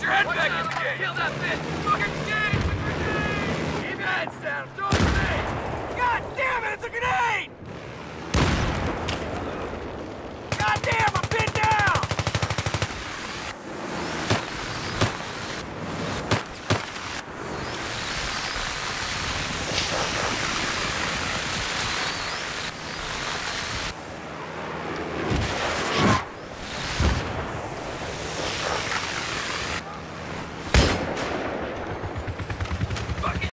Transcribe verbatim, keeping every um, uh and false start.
your head back in the game! Kill that bitch! Fucking grenade! It's a grenade! Keep your heads down! Throw a grenade! God damn it, it's a grenade!